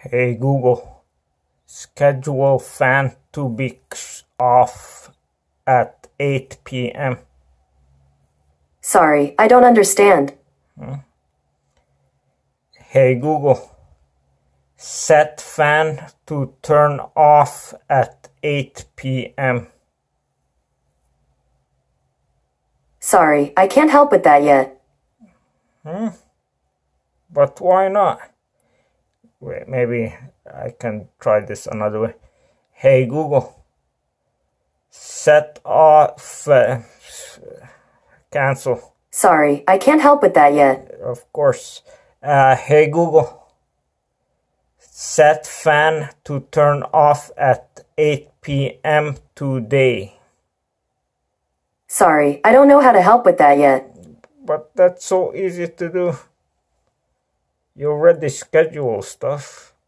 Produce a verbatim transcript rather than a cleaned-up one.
Hey Google, schedule fan to be off at eight p m Sorry, I don't understand. Hmm? Hey Google, set fan to turn off at eight p m Sorry, I can't help with that yet. Hmm? But why not? Wait, maybe I can try this another way. Hey Google, set off, uh, cancel. Sorry, I can't help with that yet. Of course. Uh, hey Google, set fan to turn off at eight p m today. Sorry, I don't know how to help with that yet. But that's so easy to do. You already schedule stuff.